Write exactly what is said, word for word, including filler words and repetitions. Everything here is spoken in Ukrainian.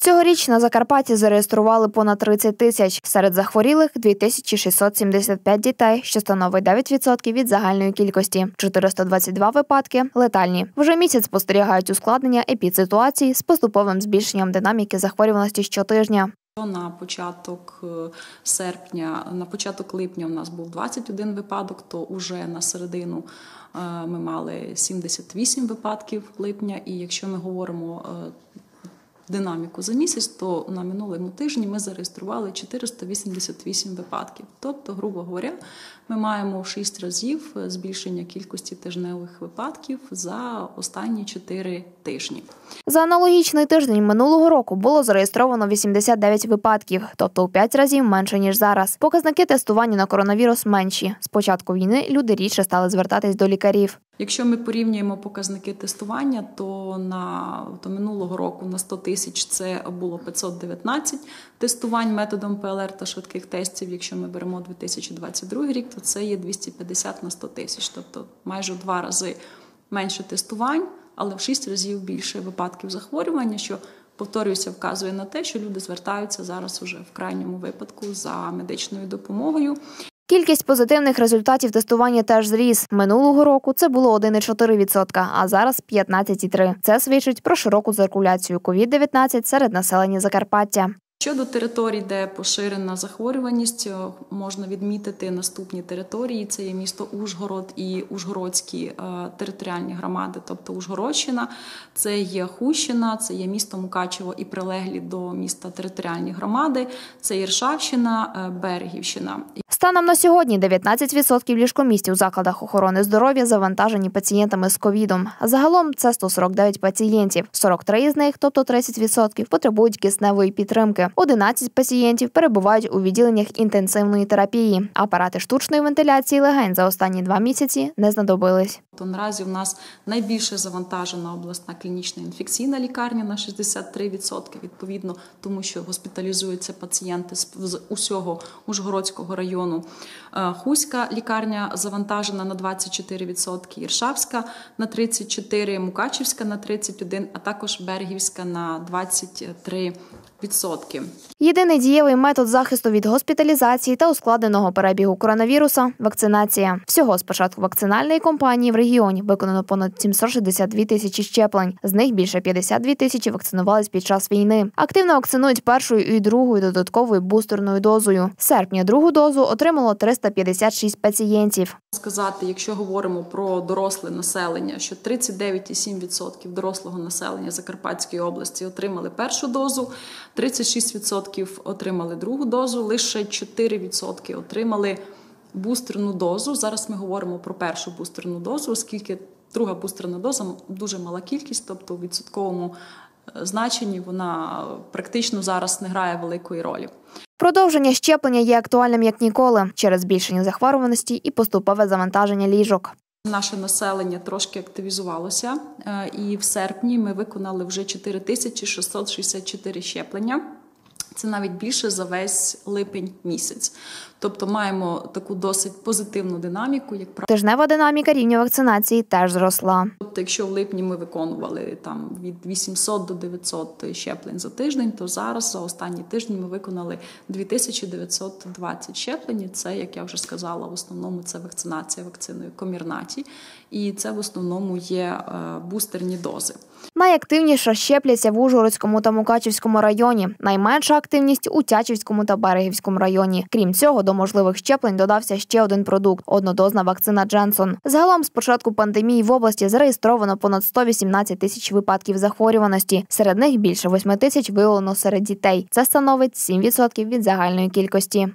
Цьогоріч на Закарпатті зареєстрували понад тридцять тисяч. Серед захворілих – дві тисячі шістсот сімдесят п'ять дітей, що становить дев'ять відсотків від загальної кількості. чотириста двадцять два випадки – летальні. Вже місяць спостерігають ускладнення епідситуації з поступовим збільшенням динаміки захворюваності щотижня. На початок серпня, на початок липня у нас був двадцять один випадок, то уже на середину ми мали сімдесят вісім випадків липня. І якщо ми говоримо динаміку за місяць, то на минулому тижні ми зареєстрували чотириста вісімдесят вісім випадків. Тобто, грубо говоря, ми маємо в шість разів збільшення кількості тижневих випадків за останні чотири тижні. За аналогічний тиждень минулого року було зареєстровано вісімдесят дев'ять випадків, тобто у п'ять разів менше, ніж зараз. Показники тестування на коронавірус менші. З початку війни люди рідше стали звертатись до лікарів. Якщо ми порівнюємо показники тестування, то на то минулого року на сто тисяч це було п'ятсот дев'ятнадцять тестувань методом ПЛР та швидких тестів. Якщо ми беремо дві тисячі двадцять другий рік, то це є двісті п'ятдесят на сто тисяч, тобто майже в два рази менше тестувань, але в шість разів більше випадків захворювання, що, повторююся, вказує на те, що люди звертаються зараз уже в крайньому випадку за медичною допомогою. Кількість позитивних результатів тестування теж зріс. Минулого року це було один цілих чотири десятих відсотка, а зараз п'ятнадцять цілих три десятих. Це свідчить про широку циркуляцію ковід дев'ятнадцять серед населення Закарпаття. Щодо територій, де поширена захворюваність, можна відмітити наступні території. Це є місто Ужгород і Ужгородські територіальні громади, тобто Ужгородщина, це є Хустщина, це є місто Мукачево і прилеглі до міста територіальні громади, це Іршавщина, Берегівщина. Станом на сьогодні дев'ятнадцять відсотків ліжкомісць у закладах охорони здоров'я завантажені пацієнтами з ковідом. Загалом це сто сорок дев'ять пацієнтів. сорок три із них, тобто тридцять відсотків, потребують кисневої підтримки. одинадцять пацієнтів перебувають у відділеннях інтенсивної терапії. Апарати штучної вентиляції легень за останні два місяці не знадобились. То наразі в нас найбільше завантажена обласна клінічна інфекційна лікарня на шістдесят три відсотки, відповідно, тому що госпіталізуються пацієнти з усього Ужгородського району. Хуська лікарня завантажена на двадцять чотири відсотки, Іршавська на тридцять чотири відсотки, Мукачівська на тридцять один відсоток, а також Берегівська на двадцять три відсотки. Єдиний дієвий метод захисту від госпіталізації та ускладненого перебігу коронавіруса – вакцинація. Всього з початку вакцинальної кампанії в регіоні виконано понад сімсот шістдесят дві тисячі щеплень. З них більше п'ятдесят дві тисячі вакцинувались під час війни. Активно вакцинують першою і другою додатковою бустерною дозою. З серпня другу дозу отримало триста п'ятдесят шість пацієнтів. Сказати, якщо говоримо про доросле населення, що тридцять дев'ять цілих сім десятих відсотка дорослого населення Закарпатської області отримали першу дозу, тридцять шість відсотків отримали другу дозу, лише чотири відсотки отримали бустерну дозу. Зараз ми говоримо про першу бустерну дозу, оскільки друга бустерна доза дуже мала кількість, тобто у відсотковому значенні вона практично зараз не грає великої ролі. Продовження щеплення є актуальним як ніколи через збільшення захворюваності і поступове завантаження ліжок. Наше населення трошки активізувалося, і в серпні ми виконали вже чотири тисячі шістсот шістдесят чотири щеплення. Це навіть більше за весь липень місяць. Тобто маємо таку досить позитивну динаміку. Як Тижнева динаміка рівня вакцинації теж зросла. Тобто, якщо в липні ми виконували там від вісімсот до дев'ятсот щеплень за тиждень, то зараз за останні тижні ми виконали дві тисячі дев'ятсот двадцять щеплень. Це, як я вже сказала, в основному це вакцинація вакциною Комірнаті. І це в основному є бустерні дози. Найактивніше щепляться в Ужгородському та Мукачівському районі. Найменша активність у Тячівському та Берегівському районі. Крім цього, до можливих щеплень додався ще один продукт – однодозна вакцина Дженсон. Загалом з початку пандемії в області зареєстровано понад сто вісімнадцять тисяч випадків захворюваності. Серед них більше восьми тисяч виявлено серед дітей. Це становить сім відсотків від загальної кількості.